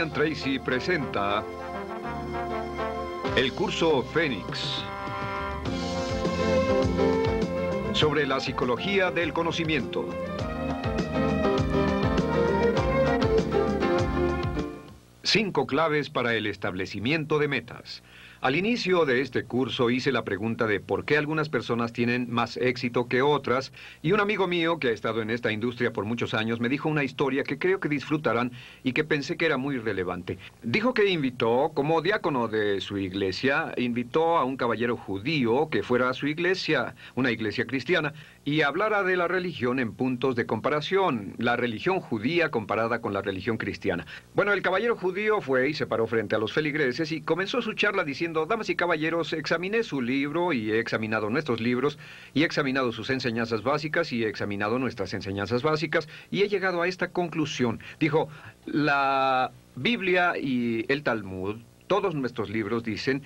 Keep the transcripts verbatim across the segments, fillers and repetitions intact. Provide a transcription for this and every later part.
Brian Tracy presenta el curso Fénix sobre la psicología del conocimiento. Cinco claves para el establecimiento de metas. Al inicio de este curso hice la pregunta de por qué algunas personas tienen más éxito que otras, y un amigo mío que ha estado en esta industria por muchos años me dijo una historia que creo que disfrutarán y que pensé que era muy relevante. Dijo que invitó, como diácono de su iglesia, invitó a un caballero judío que fuera a su iglesia, una iglesia cristiana, y hablara de la religión en puntos de comparación, la religión judía comparada con la religión cristiana. Bueno, el caballero judío fue y se paró frente a los feligreses y comenzó su charla diciendo: damas y caballeros, examiné su libro y he examinado nuestros libros y he examinado sus enseñanzas básicas y he examinado nuestras enseñanzas básicas y he llegado a esta conclusión. Dijo, la Biblia y el Talmud, todos nuestros libros dicen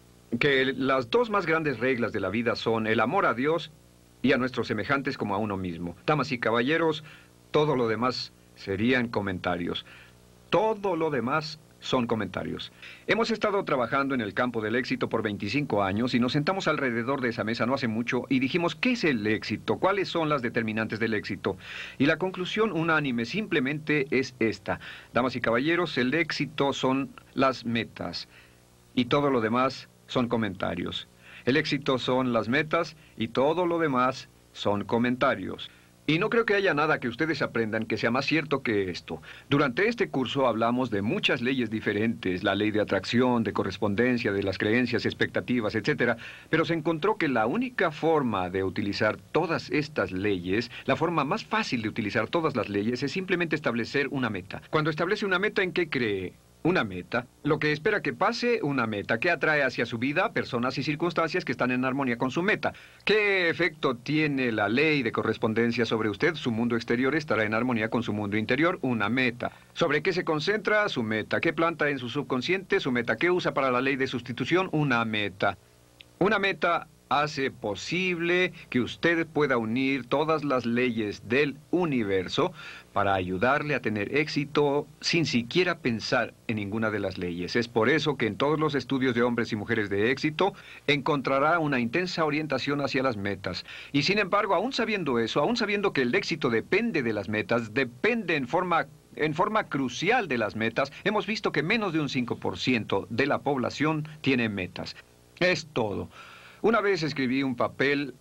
que las dos más grandes reglas de la vida son el amor a Dios y a nuestros semejantes como a uno mismo. Damas y caballeros, todo lo demás serían comentarios. Todo lo demás son comentarios. Hemos estado trabajando en el campo del éxito por veinticinco años y nos sentamos alrededor de esa mesa no hace mucho y dijimos, ¿qué es el éxito? ¿Cuáles son las determinantes del éxito? Y la conclusión unánime simplemente es esta. Damas y caballeros, el éxito son las metas y todo lo demás son comentarios. El éxito son las metas y todo lo demás son comentarios. Y no creo que haya nada que ustedes aprendan que sea más cierto que esto. Durante este curso hablamos de muchas leyes diferentes, la ley de atracción, de correspondencia, de las creencias, expectativas, etcétera. Pero se encontró que la única forma de utilizar todas estas leyes, la forma más fácil de utilizar todas las leyes, es simplemente establecer una meta. Cuando establece una meta, ¿en qué cree? Una meta, lo que espera que pase, una meta, que atrae hacia su vida personas y circunstancias que están en armonía con su meta. ¿Qué efecto tiene la ley de correspondencia sobre usted? Su mundo exterior estará en armonía con su mundo interior, una meta. ¿Sobre qué se concentra? Su meta. ¿Qué planta en su subconsciente? Su meta. ¿Qué usa para la ley de sustitución? Una meta. Una meta hace posible que usted pueda unir todas las leyes del universo para ayudarle a tener éxito sin siquiera pensar en ninguna de las leyes. Es por eso que en todos los estudios de hombres y mujeres de éxito encontrará una intensa orientación hacia las metas. Y sin embargo, aún sabiendo eso, aún sabiendo que el éxito depende de las metas, depende en forma En forma crucial de las metas, hemos visto que menos de un cinco por ciento de la población tiene metas. Es todo. Una vez escribí un papel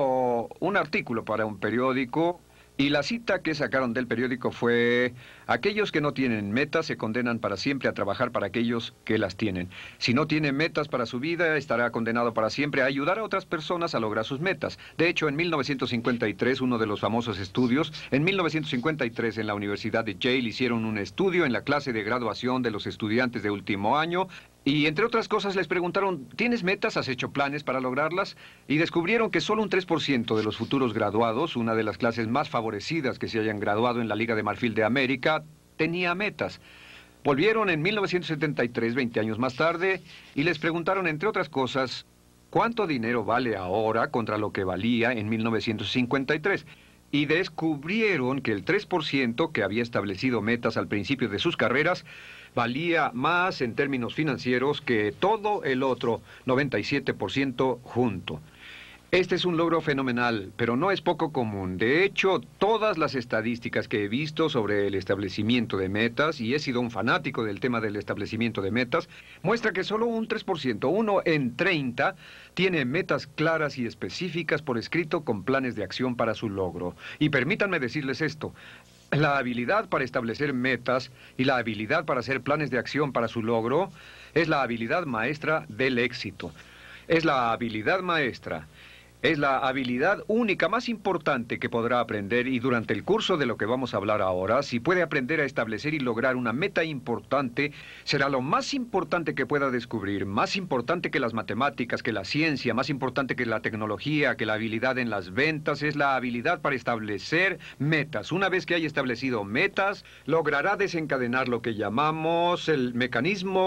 o un artículo para un periódico y la cita que sacaron del periódico fue: aquellos que no tienen metas se condenan para siempre a trabajar para aquellos que las tienen. Si no tiene metas para su vida, estará condenado para siempre a ayudar a otras personas a lograr sus metas. De hecho, en mil novecientos cincuenta y tres, uno de los famosos estudios, en mil novecientos cincuenta y tres en la Universidad de Yale hicieron un estudio en la clase de graduación de los estudiantes de último año. Y entre otras cosas les preguntaron, ¿tienes metas? ¿Has hecho planes para lograrlas? Y descubrieron que solo un tres por ciento de los futuros graduados, una de las clases más favorecidas que se hayan graduado en la Liga de Marfil de América, tenía metas. Volvieron en mil novecientos setenta y tres, veinte años más tarde, y les preguntaron, entre otras cosas, ¿cuánto dinero vale ahora contra lo que valía en mil novecientos cincuenta y tres? Y descubrieron que el tres por ciento que había establecido metas al principio de sus carreras valía más en términos financieros que todo el otro noventa y siete por ciento junto. Este es un logro fenomenal, pero no es poco común. De hecho, todas las estadísticas que he visto sobre el establecimiento de metas, y he sido un fanático del tema del establecimiento de metas, muestra que solo un tres por ciento, uno en treinta, tiene metas claras y específicas por escrito con planes de acción para su logro. Y permítanme decirles esto: la habilidad para establecer metas y la habilidad para hacer planes de acción para su logro es la habilidad maestra del éxito. Es la habilidad maestra. Es la habilidad única más importante que podrá aprender, y durante el curso de lo que vamos a hablar ahora, si puede aprender a establecer y lograr una meta importante, será lo más importante que pueda descubrir, más importante que las matemáticas, que la ciencia, más importante que la tecnología, que la habilidad en las ventas, es la habilidad para establecer metas. Una vez que haya establecido metas, logrará desencadenar lo que llamamos el mecanismo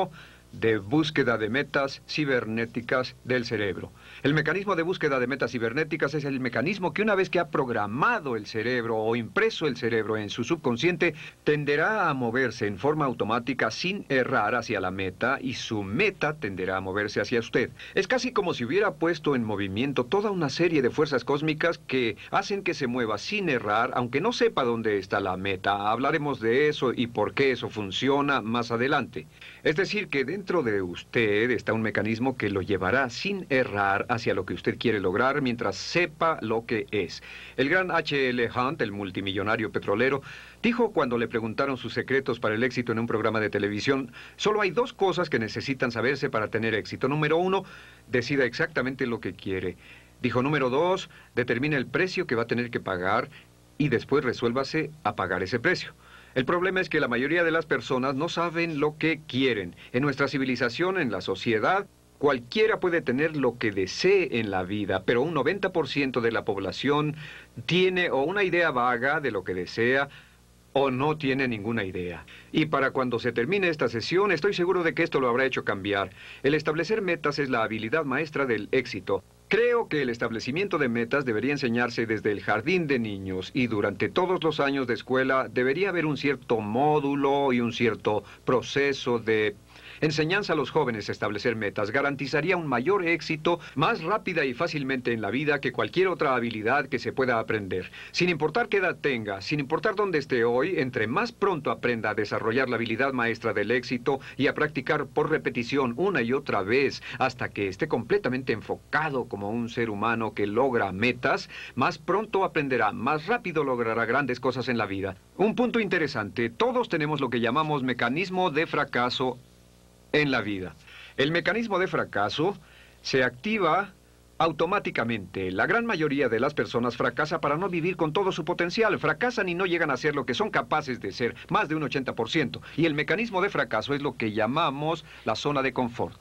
de búsqueda de metas cibernéticas del cerebro. El mecanismo de búsqueda de metas cibernéticas es el mecanismo que una vez que ha programado el cerebro o impreso el cerebro en su subconsciente, tenderá a moverse en forma automática sin errar hacia la meta y su meta tenderá a moverse hacia usted. Es casi como si hubiera puesto en movimiento toda una serie de fuerzas cósmicas que hacen que se mueva sin errar, aunque no sepa dónde está la meta. Hablaremos de eso y por qué eso funciona más adelante. Es decir, que dentro de usted está un mecanismo que lo llevará sin errar hacia lo que usted quiere lograr mientras sepa lo que es. El gran H L Hunt, el multimillonario petrolero, dijo cuando le preguntaron sus secretos para el éxito en un programa de televisión: solo hay dos cosas que necesitan saberse para tener éxito. Número uno, decida exactamente lo que quiere. Dijo, número dos, determine el precio que va a tener que pagar y después resuélvase a pagar ese precio. El problema es que la mayoría de las personas no saben lo que quieren. En nuestra civilización, en la sociedad, cualquiera puede tener lo que desee en la vida, pero un noventa por ciento de la población tiene o una idea vaga de lo que desea o no tiene ninguna idea. Y para cuando se termine esta sesión, estoy seguro de que esto lo habrá hecho cambiar. El establecer metas es la habilidad maestra del éxito. Creo que el establecimiento de metas debería enseñarse desde el jardín de niños y durante todos los años de escuela debería haber un cierto módulo y un cierto proceso de enseñanza a los jóvenes a establecer metas. Garantizaría un mayor éxito más rápida y fácilmente en la vida que cualquier otra habilidad que se pueda aprender. Sin importar qué edad tenga, sin importar dónde esté hoy, entre más pronto aprenda a desarrollar la habilidad maestra del éxito y a practicar por repetición una y otra vez hasta que esté completamente enfocado como un ser humano que logra metas, más pronto aprenderá, más rápido logrará grandes cosas en la vida. Un punto interesante, todos tenemos lo que llamamos mecanismo de fracaso en la vida. El mecanismo de fracaso se activa automáticamente. La gran mayoría de las personas fracasa para no vivir con todo su potencial. Fracasan y no llegan a ser lo que son capaces de ser, más de un ochenta por ciento. Y el mecanismo de fracaso es lo que llamamos la zona de confort.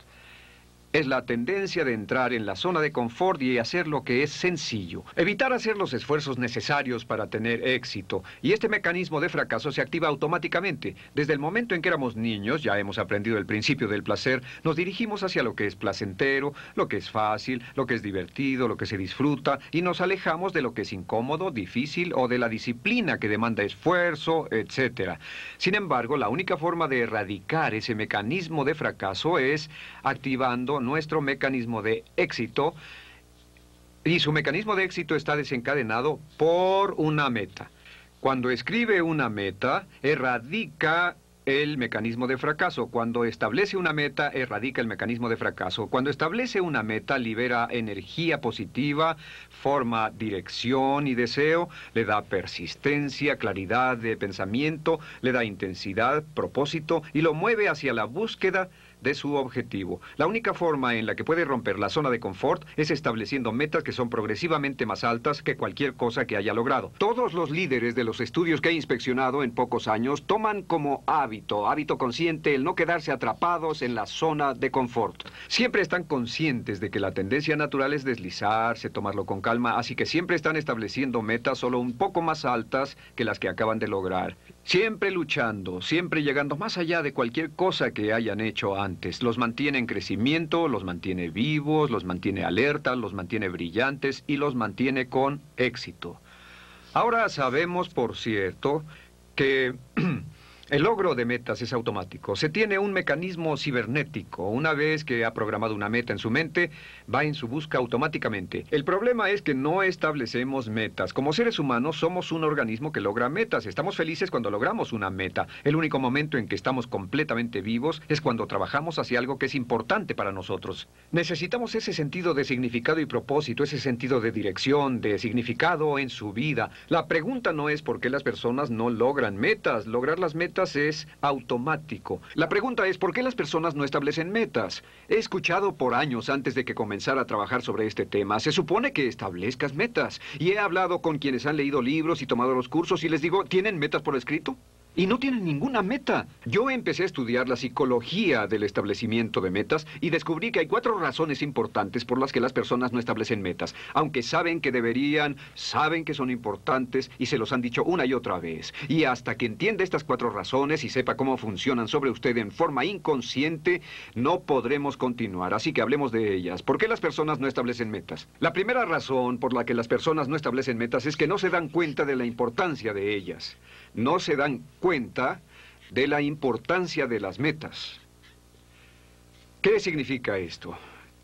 Es la tendencia de entrar en la zona de confort y hacer lo que es sencillo. Evitar hacer los esfuerzos necesarios para tener éxito. Y este mecanismo de fracaso se activa automáticamente. Desde el momento en que éramos niños, ya hemos aprendido el principio del placer, nos dirigimos hacia lo que es placentero, lo que es fácil, lo que es divertido, lo que se disfruta, y nos alejamos de lo que es incómodo, difícil o de la disciplina que demanda esfuerzo, etcétera. Sin embargo, la única forma de erradicar ese mecanismo de fracaso es activando nuestro mecanismo de éxito, y su mecanismo de éxito está desencadenado por una meta. Cuando escribe una meta, erradica el mecanismo de fracaso. Cuando establece una meta, erradica el mecanismo de fracaso. Cuando establece una meta, libera energía positiva, forma dirección y deseo, le da persistencia, claridad de pensamiento, le da intensidad, propósito y lo mueve hacia la búsqueda de su objetivo. La única forma en la que puede romper la zona de confort es estableciendo metas que son progresivamente más altas que cualquier cosa que haya logrado. Todos los líderes de los estudios que he inspeccionado en pocos años toman como hábito, hábito consciente, el no quedarse atrapados en la zona de confort. Siempre están conscientes de que la tendencia natural es deslizarse, tomarlo con calma, así que siempre están estableciendo metas solo un poco más altas que las que acaban de lograr. Siempre luchando, siempre llegando más allá de cualquier cosa que hayan hecho antes. Los mantiene en crecimiento, los mantiene vivos, los mantiene alertas, los mantiene brillantes y los mantiene con éxito. Ahora sabemos, por cierto, que el logro de metas es automático. Se tiene un mecanismo cibernético. Una vez que ha programado una meta en su mente, va en su busca automáticamente. El problema es que no establecemos metas. Como seres humanos somos un organismo que logra metas. Estamos felices cuando logramos una meta. El único momento en que estamos completamente vivos es cuando trabajamos hacia algo que es importante para nosotros. Necesitamos ese sentido de significado y propósito, ese sentido de dirección, de significado en su vida. La pregunta no es por qué las personas no logran metas. Lograr las metas es automático. La pregunta es, ¿por qué las personas no establecen metas? He escuchado por años antes de que comenzara a trabajar sobre este tema, se supone que establezcas metas. Y he hablado con quienes han leído libros y tomado los cursos y les digo, ¿tienen metas por escrito? y no tienen ninguna meta. Yo empecé a estudiar la psicología del establecimiento de metas y descubrí que hay cuatro razones importantes por las que las personas no establecen metas, aunque saben que deberían, saben que son importantes y se los han dicho una y otra vez. Y hasta que entienda estas cuatro razones y sepa cómo funcionan sobre usted en forma inconsciente, no podremos continuar. Así que hablemos de ellas. ¿Por qué las personas no establecen metas? La primera razón por la que las personas no establecen metas es que no se dan cuenta de la importancia de ellas. No se dan cuenta de la importancia de las metas. ¿Qué significa esto?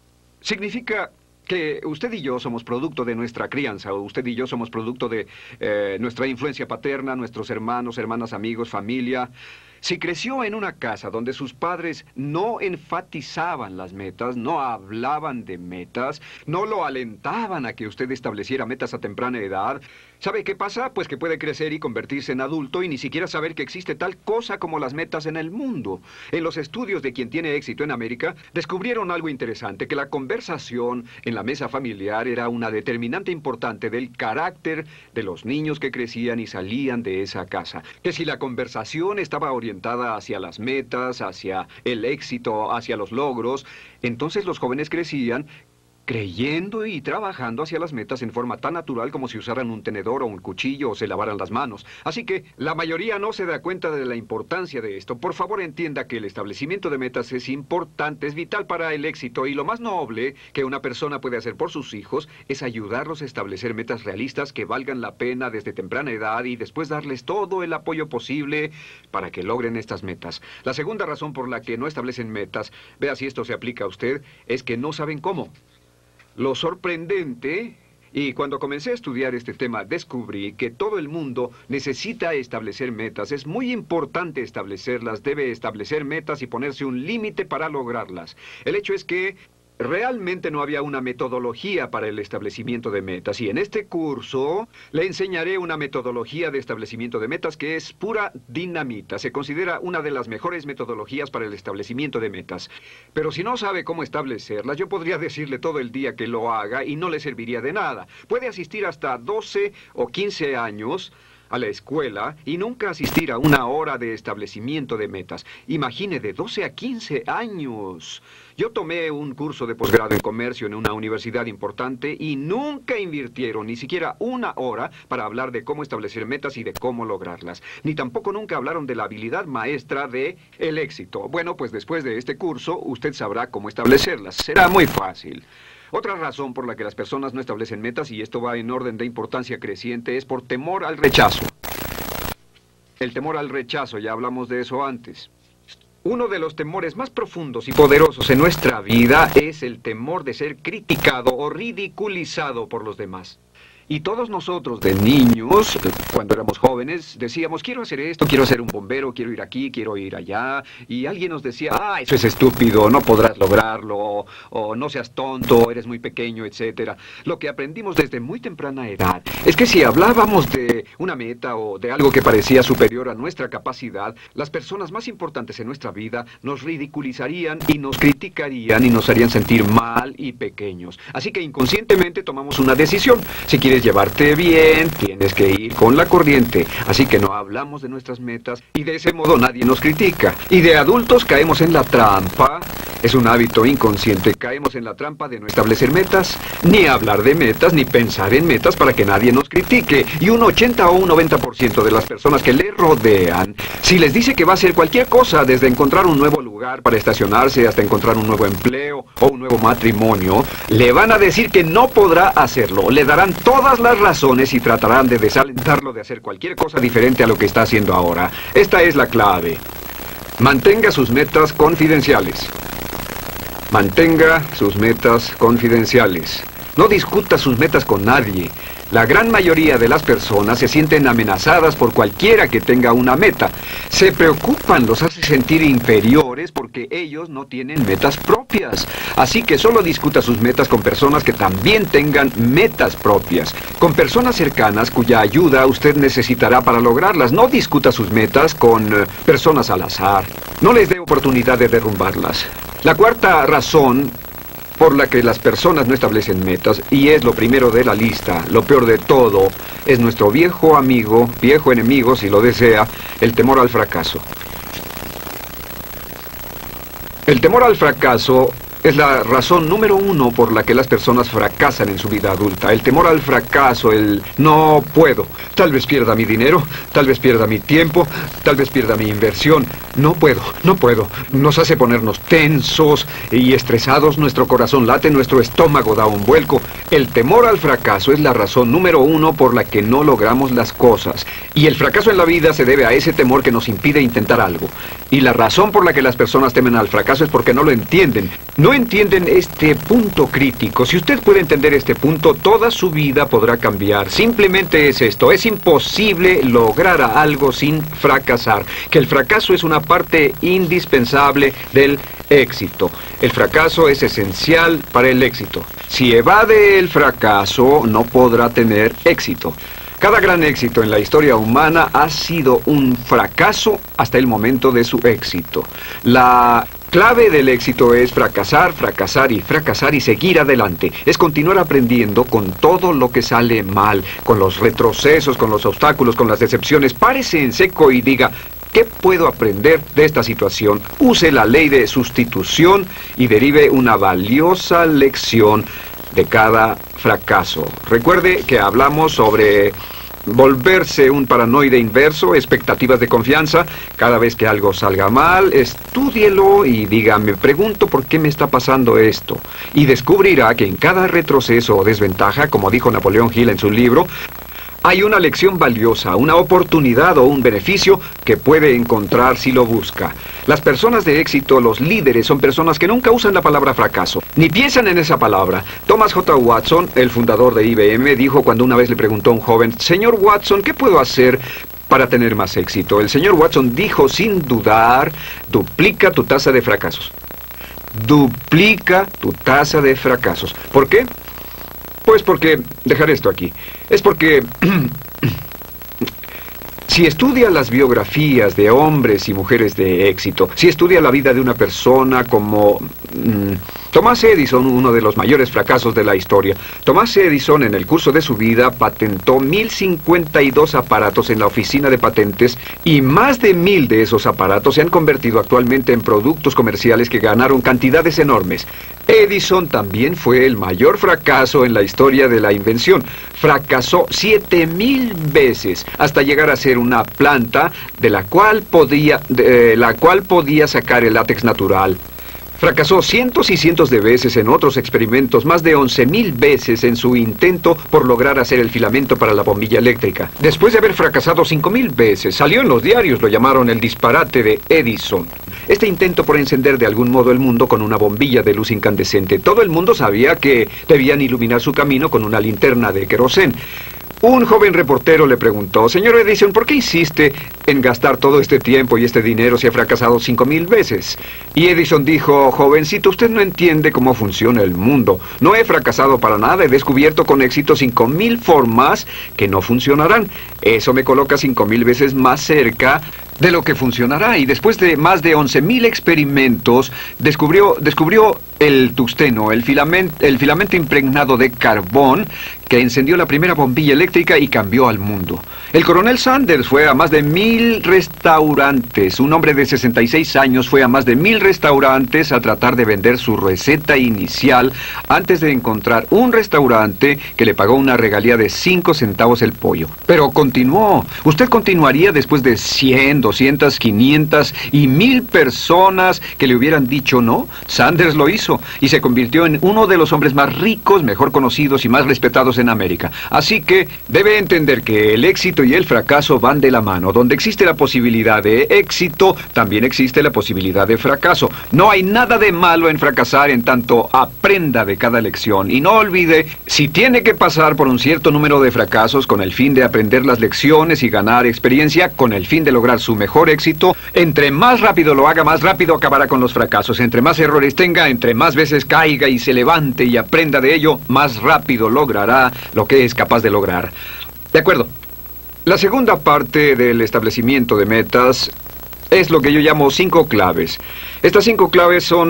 Significa que usted y yo somos producto de nuestra crianza, o usted y yo somos producto de eh, nuestra influencia paterna, nuestros hermanos, hermanas, amigos, familia. Si creció en una casa donde sus padres no enfatizaban las metas, no hablaban de metas, no lo alentaban a que usted estableciera metas a temprana edad, ¿sabe qué pasa? Pues que puede crecer y convertirse en adulto y ni siquiera saber que existe tal cosa como las metas en el mundo. En los estudios de quien tiene éxito en América, descubrieron algo interesante, que la conversación en la mesa familiar era una determinante importante del carácter de los niños que crecían y salían de esa casa. Que si la conversación estaba orientada hacia las metas, hacia el éxito, hacia los logros, entonces los jóvenes crecían creyendo y trabajando hacia las metas en forma tan natural como si usaran un tenedor o un cuchillo o se lavaran las manos. Así que la mayoría no se da cuenta de la importancia de esto. Por favor, entienda que el establecimiento de metas es importante, es vital para el éxito, y lo más noble que una persona puede hacer por sus hijos es ayudarlos a establecer metas realistas que valgan la pena desde temprana edad y después darles todo el apoyo posible para que logren estas metas. La segunda razón por la que no establecen metas, vea si esto se aplica a usted, es que no saben cómo. Lo sorprendente, y cuando comencé a estudiar este tema descubrí que todo el mundo necesita establecer metas. Es muy importante establecerlas, debe establecer metas y ponerse un límite para lograrlas. El hecho es que realmente no había una metodología para el establecimiento de metas, y en este curso le enseñaré una metodología de establecimiento de metas que es pura dinamita. Se considera una de las mejores metodologías para el establecimiento de metas. Pero si no sabe cómo establecerlas, yo podría decirle todo el día que lo haga y no le serviría de nada. Puede asistir hasta doce o quince años a la escuela y nunca asistir a una hora de establecimiento de metas. Imagine, de doce a quince años. Yo tomé un curso de posgrado en comercio en una universidad importante y nunca invirtieron ni siquiera una hora para hablar de cómo establecer metas y de cómo lograrlas. Ni tampoco nunca hablaron de la habilidad maestra de el éxito. Bueno, pues después de este curso usted sabrá cómo establecerlas. Será muy fácil. Otra razón por la que las personas no establecen metas, y esto va en orden de importancia creciente, es por temor al rechazo. El temor al rechazo, ya hablamos de eso antes. Uno de los temores más profundos y poderosos en nuestra vida es el temor de ser criticado o ridiculizado por los demás. Y todos nosotros de niños, cuando éramos jóvenes, decíamos, quiero hacer esto, quiero ser un bombero, quiero ir aquí, quiero ir allá. Y alguien nos decía, ah, eso es estúpido, no podrás lograrlo, o, o no seas tonto, eres muy pequeño, etcétera. Lo que aprendimos desde muy temprana edad es que si hablábamos de una meta o de algo que parecía superior a nuestra capacidad, las personas más importantes en nuestra vida nos ridiculizarían y nos criticarían y nos harían sentir mal y pequeños. Así que inconscientemente tomamos una decisión. Si quieres llevarte bien, tienes que ir con la corriente. Así que no hablamos de nuestras metas y de ese modo nadie nos critica. Y de adultos caemos en la trampa, es un hábito inconsciente, caemos en la trampa de no establecer metas, ni hablar de metas, ni pensar en metas para que nadie nos critique. Y un ochenta o un noventa por ciento de las personas que le rodean, si les dice que va a hacer cualquier cosa, desde encontrar un nuevo lugar para estacionarse hasta encontrar un nuevo empleo o un nuevo matrimonio, le van a decir que no podrá hacerlo. Le darán todas las razones y tratarán de desalentarlo de hacer cualquier cosa diferente a lo que está haciendo ahora. Esta es la clave. Mantenga sus metas confidenciales. Mantenga sus metas confidenciales. No discuta sus metas con nadie. La gran mayoría de las personas se sienten amenazadas por cualquiera que tenga una meta. Se preocupan, los hace sentir inferiores porque ellos no tienen metas propias. Así que solo discuta sus metas con personas que también tengan metas propias. Con personas cercanas cuya ayuda usted necesitará para lograrlas. No discuta sus metas con uh, personas al azar. No les dé oportunidad de derrumbarlas. La cuarta razón por la que las personas no establecen metas, y es lo primero de la lista, lo peor de todo, es nuestro viejo amigo, viejo enemigo, si lo desea, el temor al fracaso. El temor al fracaso es la razón número uno por la que las personas fracasan en su vida adulta. El temor al fracaso, el no puedo. Tal vez pierda mi dinero, tal vez pierda mi tiempo, tal vez pierda mi inversión. No puedo, no puedo. Nos hace ponernos tensos y estresados. Nuestro corazón late, nuestro estómago da un vuelco. El temor al fracaso es la razón número uno por la que no logramos las cosas. Y el fracaso en la vida se debe a ese temor que nos impide intentar algo. Y la razón por la que las personas temen al fracaso es porque no lo entienden. No entienden este punto crítico. Si usted puede entender este punto, toda su vida podrá cambiar. Simplemente es esto. Es imposible lograr algo sin fracasar. Que el fracaso es una parte indispensable del éxito. El fracaso es esencial para el éxito. Si evade el fracaso, no podrá tener éxito. Cada gran éxito en la historia humana ha sido un fracaso hasta el momento de su éxito. La clave del éxito es fracasar, fracasar y fracasar y seguir adelante. Es continuar aprendiendo con todo lo que sale mal, con los retrocesos, con los obstáculos, con las decepciones. Párese en seco y diga: ¿qué puedo aprender de esta situación? Use la ley de sustitución y derive una valiosa lección de cada fracaso. Recuerde que hablamos sobre volverse un paranoide inverso, expectativas de confianza. Cada vez que algo salga mal, estúdielo y diga: me pregunto por qué me está pasando esto. Y descubrirá que en cada retroceso o desventaja, como dijo Napoleón Hill en su libro, hay una lección valiosa, una oportunidad o un beneficio que puede encontrar si lo busca. Las personas de éxito, los líderes, son personas que nunca usan la palabra fracaso, ni piensan en esa palabra. Thomas J. Watson, el fundador de I B M, dijo cuando una vez le preguntó a un joven: señor Watson, ¿qué puedo hacer para tener más éxito? El señor Watson dijo sin dudar: duplica tu tasa de fracasos. Duplica tu tasa de fracasos. ¿Por qué? Pues porque, dejaré esto aquí, es porque si estudia las biografías de hombres y mujeres de éxito, si estudia la vida de una persona como mmm, Thomas Edison, uno de los mayores fracasos de la historia. Thomas Edison, en el curso de su vida, patentó mil cincuenta y dos aparatos en la oficina de patentes, y más de mil de esos aparatos se han convertido actualmente en productos comerciales que ganaron cantidades enormes. Edison también fue el mayor fracaso en la historia de la invención. Fracasó siete mil veces hasta llegar a ser una planta de la cual podía, de, la cual podía sacar el látex natural. Fracasó cientos y cientos de veces en otros experimentos, más de once mil veces en su intento por lograr hacer el filamento para la bombilla eléctrica. Después de haber fracasado cinco mil veces, salió en los diarios, lo llamaron el disparate de Edison. Este intento por encender de algún modo el mundo con una bombilla de luz incandescente. Todo el mundo sabía que debían iluminar su camino con una linterna de querosén. Un joven reportero le preguntó: señor Edison, ¿por qué insiste en gastar todo este tiempo y este dinero si ha fracasado cinco mil veces? Y Edison dijo: jovencito, usted no entiende cómo funciona el mundo. No he fracasado para nada, he descubierto con éxito cinco mil formas que no funcionarán. Eso me coloca cinco mil veces más cerca de lo que funcionará. Y después de más de once mil experimentos, descubrió, descubrió el tungsteno, el filamento, el filamento impregnado de carbón, que encendió la primera bombilla eléctrica y cambió al mundo. El coronel Sanders fue a más de mil restaurantes. Un hombre de sesenta y seis años fue a más de mil restaurantes a tratar de vender su receta inicial antes de encontrar un restaurante que le pagó una regalía de cinco centavos el pollo. Pero continuó. Usted continuaría después de cien, doscientas, quinientas y mil personas que le hubieran dicho no. Sanders lo hizo y se convirtió en uno de los hombres más ricos, mejor conocidos y más respetados en América. Así que debe entender que el éxito y el fracaso van de la mano. Donde existe la posibilidad de éxito, también existe la posibilidad de fracaso. No hay nada de malo en fracasar en tanto aprenda de cada lección. Y no olvide, si tiene que pasar por un cierto número de fracasos con el fin de aprender las lecciones y ganar experiencia, con el fin de lograr su mejor éxito, entre más rápido lo haga, más rápido acabará con los fracasos. Entre más errores tenga, entre más veces caiga y se levante y aprenda de ello, más rápido logrará lo que es capaz de lograr. De acuerdo. La segunda parte del establecimiento de metas es lo que yo llamo cinco claves. Estas cinco claves son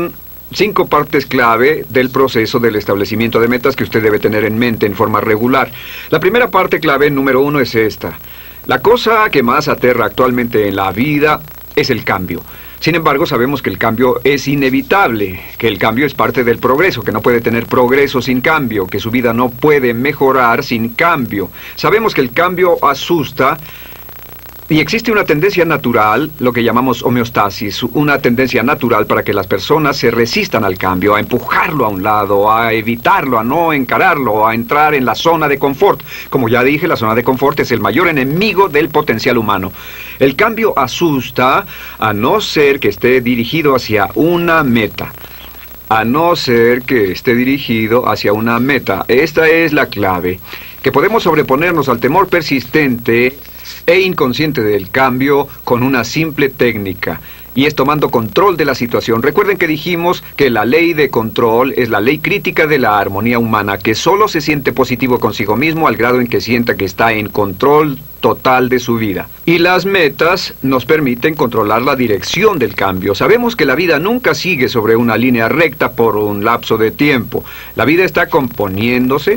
cinco partes clave del proceso del establecimiento de metas que usted debe tener en mente en forma regular. La primera parte clave, número uno, es esta. La cosa que más aterra actualmente en la vida es el cambio. Sin embargo, sabemos que el cambio es inevitable, que el cambio es parte del progreso, que no puede tener progreso sin cambio, que su vida no puede mejorar sin cambio. Sabemos que el cambio asusta y existe una tendencia natural, lo que llamamos homeostasis, una tendencia natural para que las personas se resistan al cambio, a empujarlo a un lado, a evitarlo, a no encararlo, a entrar en la zona de confort. Como ya dije, la zona de confort es el mayor enemigo del potencial humano. El cambio asusta a no ser que esté dirigido hacia una meta. A no ser que esté dirigido hacia una meta. Esta es la clave. Que podemos sobreponernos al temor persistente e inconsciente del cambio con una simple técnica, y es tomando control de la situación. Recuerden que dijimos que la ley de control es la ley crítica de la armonía humana, que solo se siente positivo consigo mismo al grado en que sienta que está en control total de su vida. Y las metas nos permiten controlar la dirección del cambio. Sabemos que la vida nunca sigue sobre una línea recta por un lapso de tiempo. La vida está componiéndose,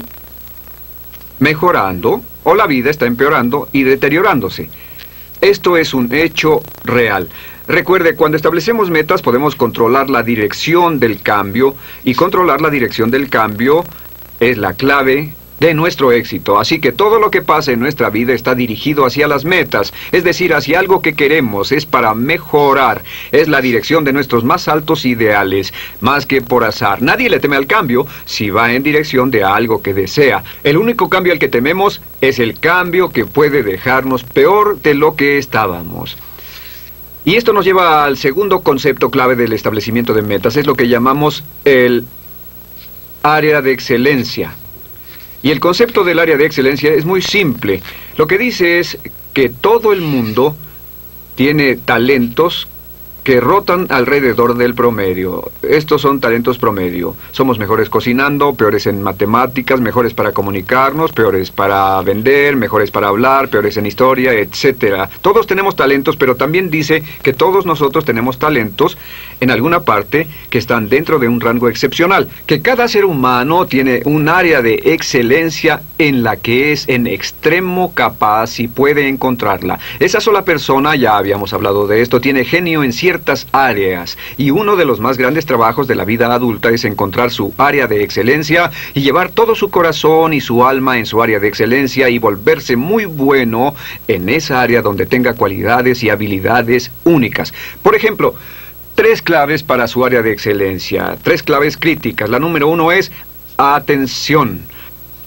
mejorando, o la vida está empeorando y deteriorándose. Esto es un hecho real. Recuerde, cuando establecemos metas podemos controlar la dirección del cambio, y controlar la dirección del cambio es la clave de nuestro éxito. Así que todo lo que pasa en nuestra vida está dirigido hacia las metas, es decir, hacia algo que queremos, es para mejorar, es la dirección de nuestros más altos ideales, más que por azar. Nadie le teme al cambio si va en dirección de algo que desea. El único cambio al que tememos es el cambio que puede dejarnos peor de lo que estábamos. Y esto nos lleva al segundo concepto clave del establecimiento de metas, es lo que llamamos el área de excelencia. Y el concepto del área de excelencia es muy simple. Lo que dice es que todo el mundo tiene talentos que rotan alrededor del promedio. Estos son talentos promedio. Somos mejores cocinando, peores en matemáticas, mejores para comunicarnos, peores para vender, mejores para hablar, peores en historia, etcétera. Todos tenemos talentos, pero también dice que todos nosotros tenemos talentos en alguna parte que están dentro de un rango excepcional. Que cada ser humano tiene un área de excelencia en la que es en extremo capaz y puede encontrarla. Esa sola persona, ya habíamos hablado de esto, tiene genio en ciertas áreas, y uno de los más grandes trabajos de la vida adulta es encontrar su área de excelencia y llevar todo su corazón y su alma en su área de excelencia y volverse muy bueno en esa área donde tenga cualidades y habilidades únicas. Por ejemplo, tres claves para su área de excelencia, tres claves críticas. La número uno es atención.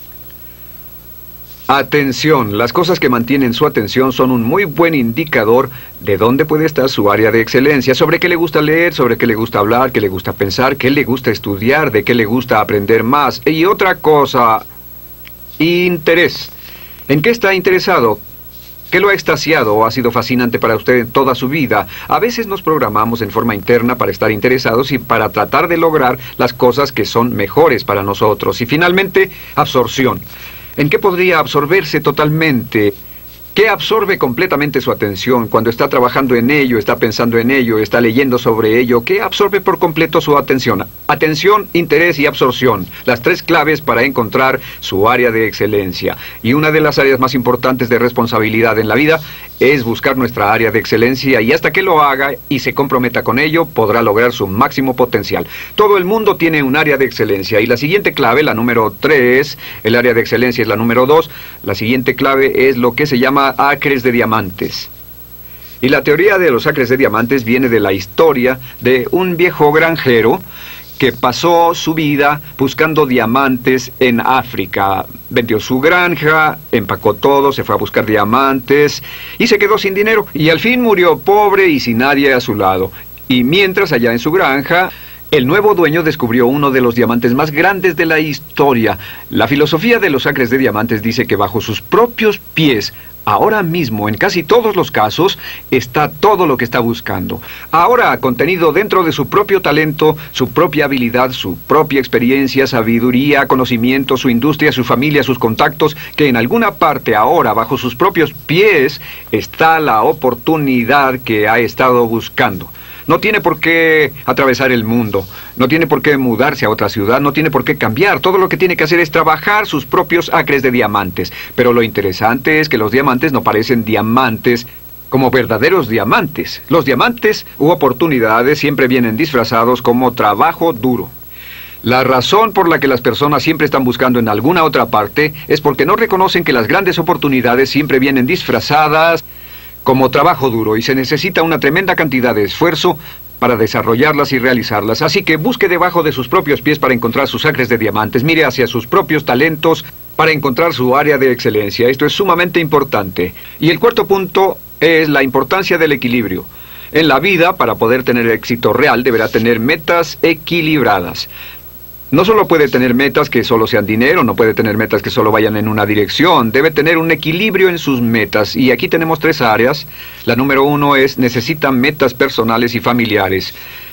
Atención. Las cosas que mantienen su atención son un muy buen indicador de dónde puede estar su área de excelencia, sobre qué le gusta leer, sobre qué le gusta hablar, qué le gusta pensar, qué le gusta estudiar, de qué le gusta aprender más. Y otra cosa, interés. ¿En qué está interesado? ¿Qué lo ha extasiado o ha sido fascinante para usted en toda su vida? A veces nos programamos en forma interna para estar interesados y para tratar de lograr las cosas que son mejores para nosotros. Y finalmente, absorción. ¿En qué podría absorberse totalmente? ¿Qué absorbe completamente su atención cuando está trabajando en ello, está pensando en ello, está leyendo sobre ello? ¿Qué absorbe por completo su atención? Atención, interés y absorción. Las tres claves para encontrar su área de excelencia. Y una de las áreas más importantes de responsabilidad en la vida es buscar nuestra área de excelencia, y hasta que lo haga y se comprometa con ello, podrá lograr su máximo potencial. Todo el mundo tiene un área de excelencia, y la siguiente clave, la número tres, el área de excelencia es la número dos, la siguiente clave es lo que se llama acres de diamantes. Y la teoría de los acres de diamantes viene de la historia de un viejo granjero que pasó su vida buscando diamantes en África. Vendió su granja, empacó todo, se fue a buscar diamantes y se quedó sin dinero. Y al fin murió pobre y sin nadie a su lado. Y mientras allá en su granja, el nuevo dueño descubrió uno de los diamantes más grandes de la historia. La filosofía de los acres de diamantes dice que bajo sus propios pies, ahora mismo, en casi todos los casos, está todo lo que está buscando. Ahora, contenido dentro de su propio talento, su propia habilidad, su propia experiencia, sabiduría, conocimiento, su industria, su familia, sus contactos, que en alguna parte ahora, bajo sus propios pies, está la oportunidad que ha estado buscando. No tiene por qué atravesar el mundo, no tiene por qué mudarse a otra ciudad, no tiene por qué cambiar. Todo lo que tiene que hacer es trabajar sus propios acres de diamantes. Pero lo interesante es que los diamantes no parecen diamantes como verdaderos diamantes. Los diamantes u oportunidades siempre vienen disfrazados como trabajo duro. La razón por la que las personas siempre están buscando en alguna otra parte es porque no reconocen que las grandes oportunidades siempre vienen disfrazadas como trabajo duro y se necesita una tremenda cantidad de esfuerzo para desarrollarlas y realizarlas. Así que busque debajo de sus propios pies para encontrar sus acres de diamantes. Mire hacia sus propios talentos para encontrar su área de excelencia. Esto es sumamente importante. Y el cuarto punto es la importancia del equilibrio. En la vida, para poder tener éxito real, deberá tener metas equilibradas. No solo puede tener metas que solo sean dinero, no puede tener metas que solo vayan en una dirección. Debe tener un equilibrio en sus metas. Y aquí tenemos tres áreas. La número uno es, necesita metas personales y familiares.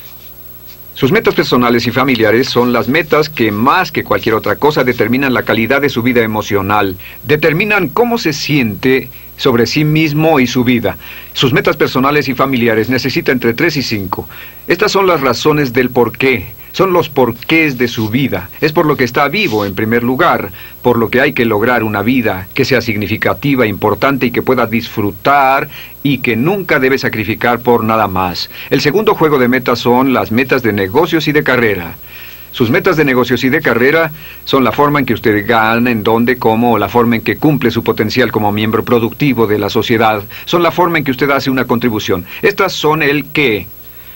Sus metas personales y familiares son las metas que más que cualquier otra cosa determinan la calidad de su vida emocional. Determinan cómo se siente sobre sí mismo y su vida. Sus metas personales y familiares necesita entre tres y cinco. Estas son las razones del porqué. Son los porqués de su vida. Es por lo que está vivo en primer lugar, por lo que hay que lograr una vida que sea significativa, importante y que pueda disfrutar y que nunca debe sacrificar por nada más. El segundo juego de metas son las metas de negocios y de carrera. Sus metas de negocios y de carrera son la forma en que usted gana, en dónde, cómo, o la forma en que cumple su potencial como miembro productivo de la sociedad. Son la forma en que usted hace una contribución. Estas son el qué.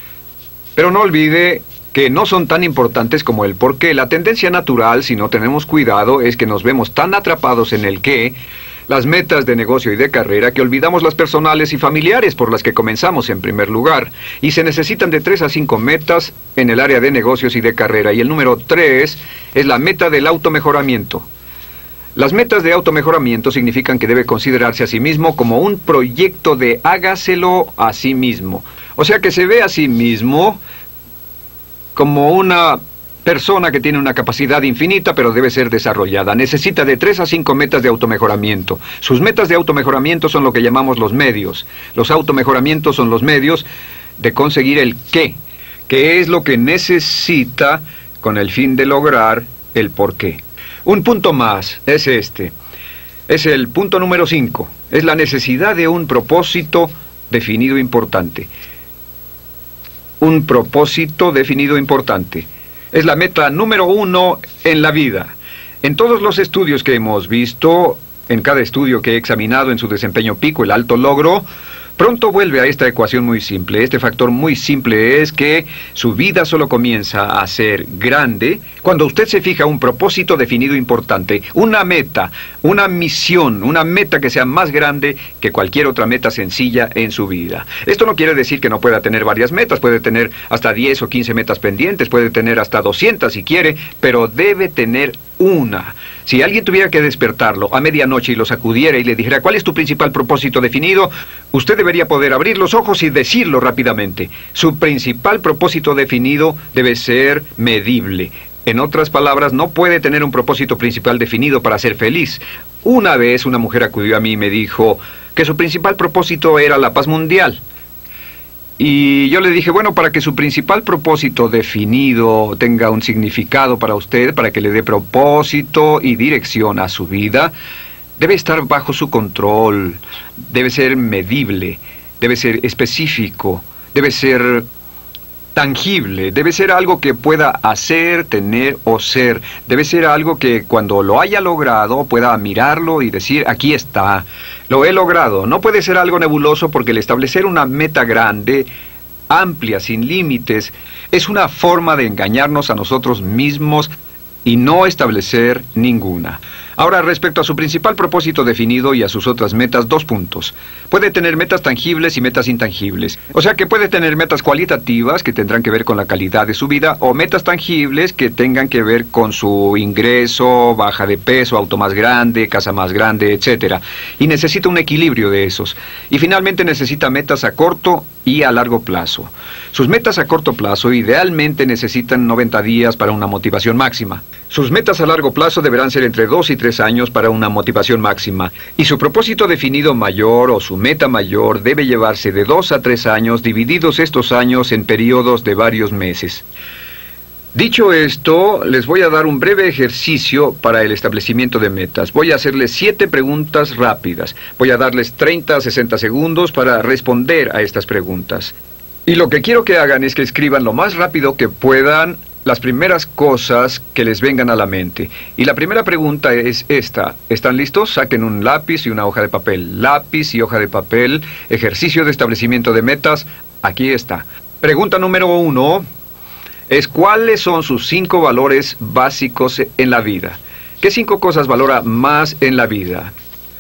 Pero no olvide que no son tan importantes como el por qué. La tendencia natural, si no tenemos cuidado, es que nos vemos tan atrapados en el qué, las metas de negocio y de carrera, que olvidamos las personales y familiares por las que comenzamos en primer lugar. Y se necesitan de tres a cinco metas en el área de negocios y de carrera. Y el número tres es la meta del automejoramiento. Las metas de automejoramiento significan que debe considerarse a sí mismo como un proyecto de hágaselo a sí mismo. O sea, que se ve a sí mismo como una persona que tiene una capacidad infinita, pero debe ser desarrollada. Necesita de tres a cinco metas de automejoramiento. Sus metas de automejoramiento son lo que llamamos los medios. Los automejoramientos son los medios de conseguir el qué, que es lo que necesita con el fin de lograr el por qué. Un punto más es este. Es el punto número cinco. Es la necesidad de un propósito definido importante. Un propósito definido importante. Es la meta número uno en la vida. En todos los estudios que hemos visto, en cada estudio que he examinado en su desempeño pico, el alto logro, pronto vuelve a esta ecuación muy simple. Este factor muy simple es que su vida solo comienza a ser grande cuando usted se fija un propósito definido importante, una meta, una misión, una meta que sea más grande que cualquier otra meta sencilla en su vida. Esto no quiere decir que no pueda tener varias metas, puede tener hasta diez o quince metas pendientes, puede tener hasta doscientas si quiere, pero debe tener una. Si alguien tuviera que despertarlo a medianoche y lo sacudiera y le dijera ¿cuál es tu principal propósito definido?, usted debería poder abrir los ojos y decirlo rápidamente. Su principal propósito definido debe ser medible. En otras palabras, no puede tener un propósito principal definido para ser feliz. Una vez una mujer acudió a mí y me dijo que su principal propósito era la paz mundial. Y yo le dije, bueno, para que su principal propósito definido tenga un significado para usted, para que le dé propósito y dirección a su vida, debe estar bajo su control, debe ser medible, debe ser específico, debe ser tangible, debe ser algo que pueda hacer, tener o ser. Debe ser algo que cuando lo haya logrado pueda mirarlo y decir, aquí está, lo he logrado. No puede ser algo nebuloso porque el establecer una meta grande, amplia, sin límites, es una forma de engañarnos a nosotros mismos y no establecer ninguna. Ahora, respecto a su principal propósito definido y a sus otras metas, dos puntos. Puede tener metas tangibles y metas intangibles. O sea que puede tener metas cualitativas que tendrán que ver con la calidad de su vida, o metas tangibles que tengan que ver con su ingreso, baja de peso, auto más grande, casa más grande, etcétera. Y necesita un equilibrio de esos. Y finalmente necesita metas a corto y a largo plazo. Sus metas a corto plazo idealmente necesitan noventa días para una motivación máxima. Sus metas a largo plazo deberán ser entre dos y tres tres años para una motivación máxima. Y su propósito definido mayor o su meta mayor debe llevarse de dos a tres años, divididos estos años en periodos de varios meses. Dicho esto, les voy a dar un breve ejercicio para el establecimiento de metas. Voy a hacerles siete preguntas rápidas. Voy a darles treinta a sesenta segundos para responder a estas preguntas. Y lo que quiero que hagan es que escriban lo más rápido que puedan las primeras cosas que les vengan a la mente. Y la primera pregunta es esta. ¿Están listos? Saquen un lápiz y una hoja de papel. Lápiz y hoja de papel. Ejercicio de establecimiento de metas. Aquí está. Pregunta número uno es ¿cuáles son sus cinco valores básicos en la vida? ¿Qué cinco cosas valora más en la vida?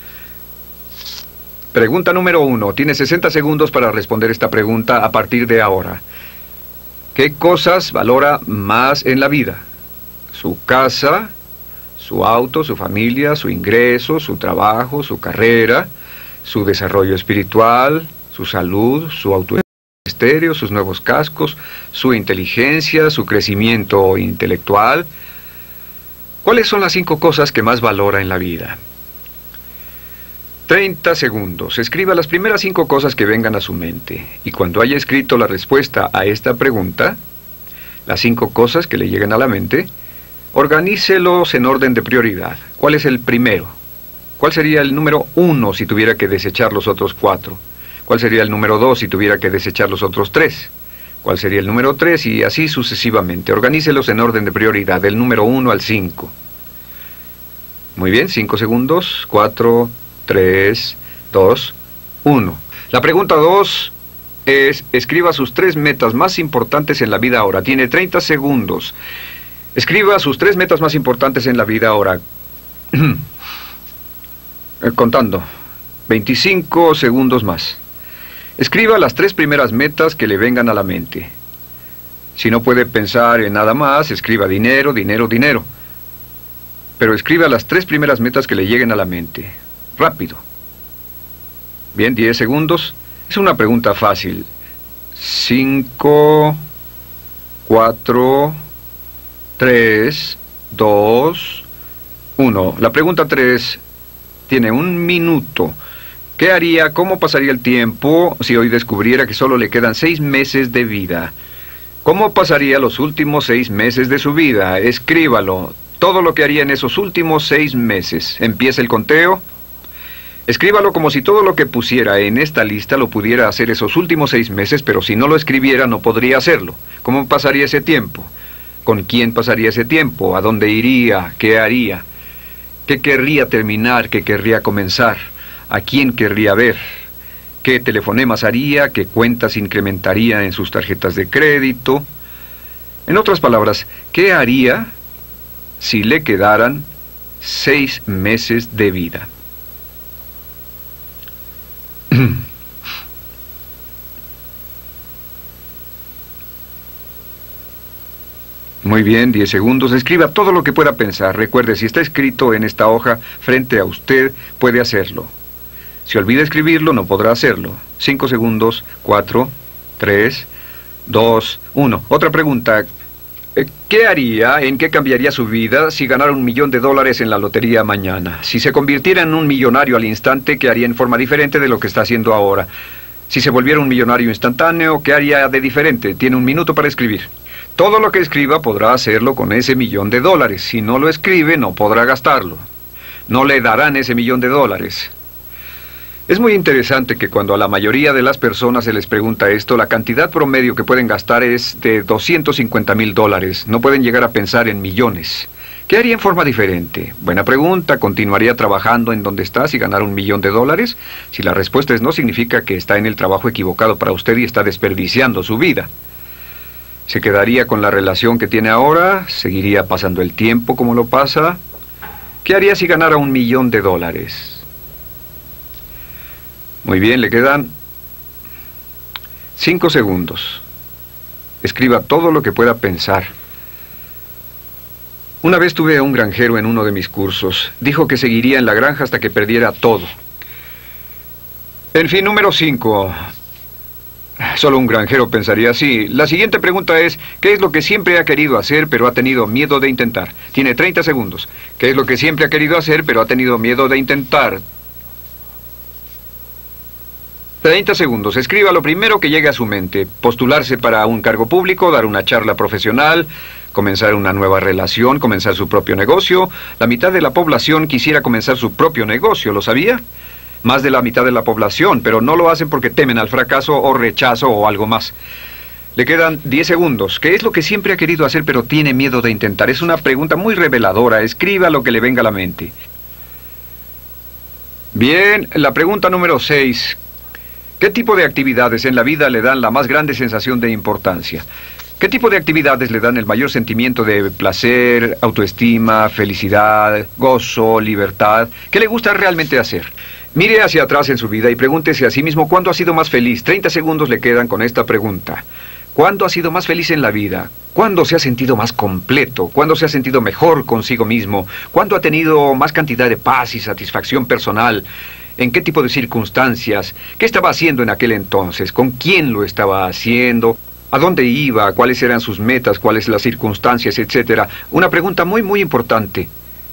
Pregunta número uno. Tiene sesenta segundos para responder esta pregunta a partir de ahora. ¿Qué cosas valora más en la vida? Su casa, su auto, su familia, su ingreso, su trabajo, su carrera, su desarrollo espiritual, su salud, su autoestima, sus nuevos cascos, su inteligencia, su crecimiento intelectual. ¿Cuáles son las cinco cosas que más valora en la vida? treinta segundos. Escriba las primeras cinco cosas que vengan a su mente. Y cuando haya escrito la respuesta a esta pregunta, las cinco cosas que le lleguen a la mente, organícelos en orden de prioridad. ¿Cuál es el primero? ¿Cuál sería el número uno si tuviera que desechar los otros cuatro? ¿Cuál sería el número dos si tuviera que desechar los otros tres? ¿Cuál sería el número tres? Y así sucesivamente. Organícelos en orden de prioridad, del número uno al cinco. Muy bien, cinco segundos. cuatro, tres, dos, uno. La pregunta dos es, escriba sus tres metas más importantes en la vida ahora. Tiene treinta segundos. Escriba sus tres metas más importantes en la vida ahora. Contando. veinticinco segundos más. Escriba las tres primeras metas que le vengan a la mente. Si no puede pensar en nada más, escriba dinero, dinero, dinero. Pero escriba las tres primeras metas que le lleguen a la mente. Rápido. Bien, diez segundos. Es una pregunta fácil. cinco, cuatro, tres, dos, uno. La pregunta tres tiene un minuto. ¿Qué haría, cómo pasaría el tiempo si hoy descubriera que solo le quedan seis meses de vida? ¿Cómo pasaría los últimos seis meses de su vida? Escríbalo. Todo lo que haría en esos últimos seis meses. Empieza el conteo. Escríbalo como si todo lo que pusiera en esta lista lo pudiera hacer esos últimos seis meses, pero si no lo escribiera no podría hacerlo. ¿Cómo pasaría ese tiempo? ¿Con quién pasaría ese tiempo? ¿A dónde iría? ¿Qué haría? ¿Qué querría terminar? ¿Qué querría comenzar? ¿A quién querría ver? ¿Qué telefonemas haría? ¿Qué cuentas incrementaría en sus tarjetas de crédito? En otras palabras, ¿qué haría si le quedaran seis meses de vida? Muy bien, diez segundos. Escriba todo lo que pueda pensar. Recuerde, si está escrito en esta hoja frente a usted, puede hacerlo. Si olvida escribirlo, no podrá hacerlo. cinco segundos. cuatro, tres, dos, uno. Otra pregunta. ¿Qué haría, en qué cambiaría su vida si ganara un millón de dólares en la lotería mañana? Si se convirtiera en un millonario al instante, ¿qué haría en forma diferente de lo que está haciendo ahora? Si se volviera un millonario instantáneo, ¿qué haría de diferente? Tiene un minuto para escribir. Todo lo que escriba podrá hacerlo con ese millón de dólares. Si no lo escribe, no podrá gastarlo. No le darán ese millón de dólares. Es muy interesante que cuando a la mayoría de las personas se les pregunta esto, la cantidad promedio que pueden gastar es de doscientos cincuenta mil dólares. No pueden llegar a pensar en millones. ¿Qué haría en forma diferente? Buena pregunta. ¿Continuaría trabajando en donde está si ganara un millón de dólares? Si la respuesta es no, significa que está en el trabajo equivocado para usted y está desperdiciando su vida. ¿Se quedaría con la relación que tiene ahora? ¿Seguiría pasando el tiempo como lo pasa? ¿Qué haría si ganara un millón de dólares? Muy bien, le quedan cinco segundos. Escriba todo lo que pueda pensar. Una vez tuve a un granjero en uno de mis cursos. Dijo que seguiría en la granja hasta que perdiera todo. En fin, número cinco. Solo un granjero pensaría así. La siguiente pregunta es, ¿qué es lo que siempre ha querido hacer pero ha tenido miedo de intentar? Tiene treinta segundos. ¿Qué es lo que siempre ha querido hacer pero ha tenido miedo de intentar? treinta segundos. Escriba lo primero que llegue a su mente. Postularse para un cargo público, dar una charla profesional, comenzar una nueva relación, comenzar su propio negocio. La mitad de la población quisiera comenzar su propio negocio, ¿lo sabía? Más de la mitad de la población, pero no lo hacen porque temen al fracaso o rechazo o algo más. Le quedan diez segundos. ¿Qué es lo que siempre ha querido hacer pero tiene miedo de intentar? Es una pregunta muy reveladora. Escriba lo que le venga a la mente. Bien, la pregunta número seis. ¿Qué tipo de actividades en la vida le dan la más grande sensación de importancia? ¿Qué tipo de actividades le dan el mayor sentimiento de placer, autoestima, felicidad, gozo, libertad? ¿Qué le gusta realmente hacer? Mire hacia atrás en su vida y pregúntese a sí mismo cuándo ha sido más feliz. treinta segundos le quedan con esta pregunta. ¿Cuándo ha sido más feliz en la vida? ¿Cuándo se ha sentido más completo? ¿Cuándo se ha sentido mejor consigo mismo? ¿Cuándo ha tenido más cantidad de paz y satisfacción personal? ¿En qué tipo de circunstancias? ¿Qué estaba haciendo en aquel entonces? ¿Con quién lo estaba haciendo? ¿A dónde iba? ¿Cuáles eran sus metas? ¿Cuáles las circunstancias? Etcétera. Una pregunta muy, muy importante.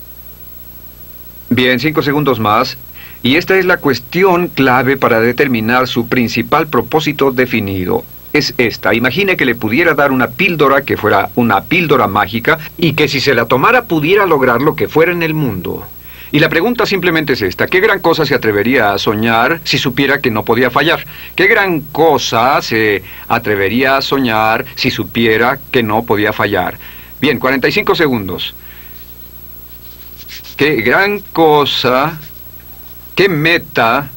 Bien, cinco segundos más. Y esta es la cuestión clave para determinar su principal propósito definido. Es esta. Imagine que le pudiera dar una píldora que fuera una píldora mágica y que si se la tomara pudiera lograr lo que fuera en el mundo. Y la pregunta simplemente es esta. ¿Qué gran cosa se atrevería a soñar si supiera que no podía fallar? ¿Qué gran cosa se atrevería a soñar si supiera que no podía fallar? Bien, cuarenta y cinco segundos. ¿Qué gran cosa, qué meta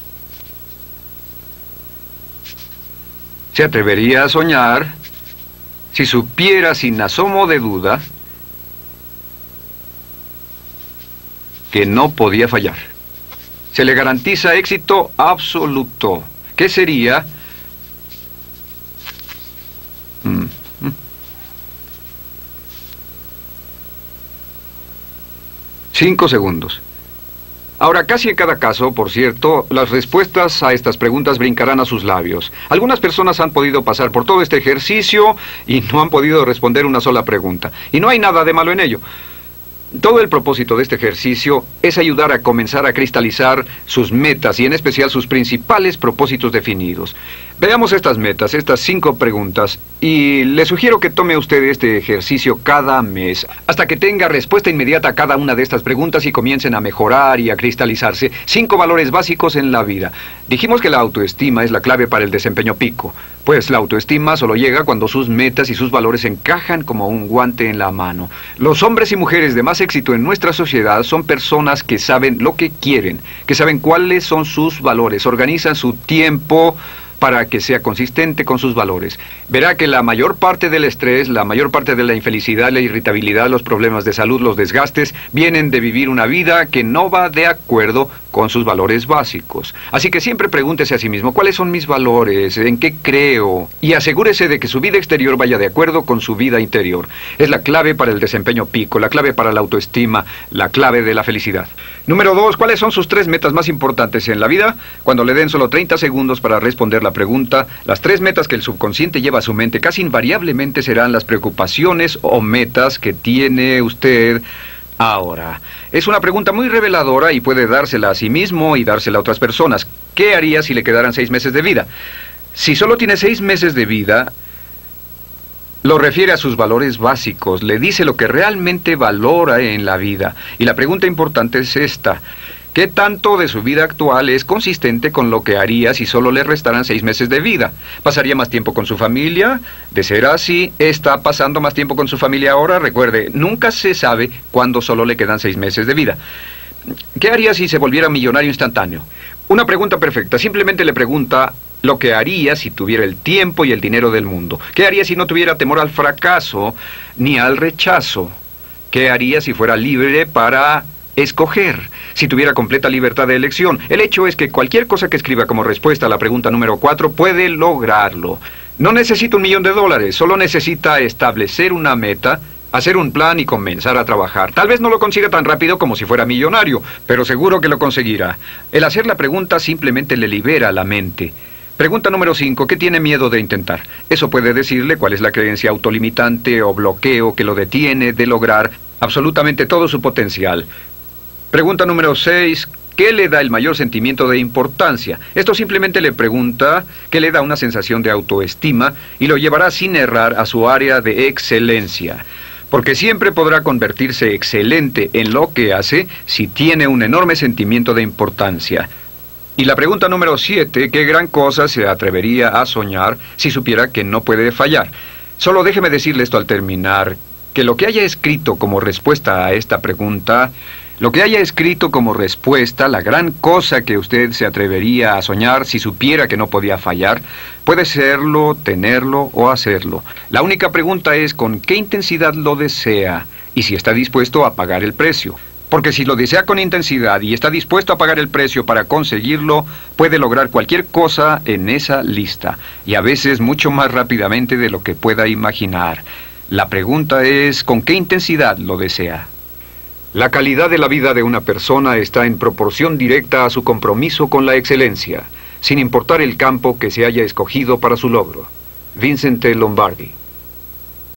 se atrevería a soñar si supiera sin asomo de duda que no podía fallar? Se le garantiza éxito absoluto. ¿Qué sería? Mm. Cinco segundos. Ahora, casi en cada caso, por cierto, las respuestas a estas preguntas brincarán a sus labios. Algunas personas han podido pasar por todo este ejercicio y no han podido responder una sola pregunta. Y no hay nada de malo en ello. Todo el propósito de este ejercicio es ayudar a comenzar a cristalizar sus metas y en especial sus principales propósitos definidos. Veamos estas metas, estas cinco preguntas, y le sugiero que tome usted este ejercicio cada mes, hasta que tenga respuesta inmediata a cada una de estas preguntas y comiencen a mejorar y a cristalizarse cinco valores básicos en la vida. Dijimos que la autoestima es la clave para el desempeño pico, pues la autoestima solo llega cuando sus metas y sus valores encajan como un guante en la mano. Los hombres y mujeres de más éxito en nuestra sociedad son personas que saben lo que quieren, que saben cuáles son sus valores, organizan su tiempo para que sea consistente con sus valores. Verá que la mayor parte del estrés, la mayor parte de la infelicidad, la irritabilidad, los problemas de salud, los desgastes, vienen de vivir una vida que no va de acuerdo con sus valores básicos. Así que siempre pregúntese a sí mismo, ¿cuáles son mis valores? ¿En qué creo? Y asegúrese de que su vida exterior vaya de acuerdo con su vida interior. Es la clave para el desempeño pico, la clave para la autoestima, la clave de la felicidad. Número dos, ¿cuáles son sus tres metas más importantes en la vida? Cuando le den solo treinta segundos para responder la pregunta, las tres metas que el subconsciente lleva a su mente casi invariablemente serán las preocupaciones o metas que tiene usted ahora. Es una pregunta muy reveladora y puede dársela a sí mismo y dársela a otras personas. ¿Qué haría si le quedaran seis meses de vida? Si solo tiene seis meses de vida, lo refiere a sus valores básicos, le dice lo que realmente valora en la vida. Y la pregunta importante es esta: ¿qué tanto de su vida actual es consistente con lo que haría si solo le restaran seis meses de vida? ¿Pasaría más tiempo con su familia? De ser así, ¿está pasando más tiempo con su familia ahora? Recuerde, nunca se sabe cuándo solo le quedan seis meses de vida. ¿Qué haría si se volviera millonario instantáneo? Una pregunta perfecta. Simplemente le pregunta lo que haría si tuviera el tiempo y el dinero del mundo. ¿Qué haría si no tuviera temor al fracaso ni al rechazo? ¿Qué haría si fuera libre para escoger? Si tuviera completa libertad de elección. El hecho es que cualquier cosa que escriba como respuesta a la pregunta número cuatro puede lograrlo. No necesita un millón de dólares, solo necesita establecer una meta, hacer un plan y comenzar a trabajar. Tal vez no lo consiga tan rápido como si fuera millonario, pero seguro que lo conseguirá. El hacer la pregunta simplemente le libera la mente. Pregunta número cinco. ¿Qué tiene miedo de intentar? Eso puede decirle cuál es la creencia autolimitante o bloqueo que lo detiene de lograr absolutamente todo su potencial. Pregunta número seis. ¿Qué le da el mayor sentimiento de importancia? Esto simplemente le pregunta qué le da una sensación de autoestima y lo llevará sin errar a su área de excelencia. Porque siempre podrá convertirse excelente en lo que hace si tiene un enorme sentimiento de importancia. Y la pregunta número siete, ¿qué gran cosa se atrevería a soñar si supiera que no puede fallar? Solo déjeme decirle esto al terminar, que lo que haya escrito como respuesta a esta pregunta, lo que haya escrito como respuesta, la gran cosa que usted se atrevería a soñar si supiera que no podía fallar, puede serlo, tenerlo o hacerlo. La única pregunta es con qué intensidad lo desea y si está dispuesto a pagar el precio. Porque si lo desea con intensidad y está dispuesto a pagar el precio para conseguirlo, puede lograr cualquier cosa en esa lista, y a veces mucho más rápidamente de lo que pueda imaginar. La pregunta es ¿con qué intensidad lo desea? La calidad de la vida de una persona está en proporción directa a su compromiso con la excelencia, sin importar el campo que se haya escogido para su logro. Vincent T. Lombardi.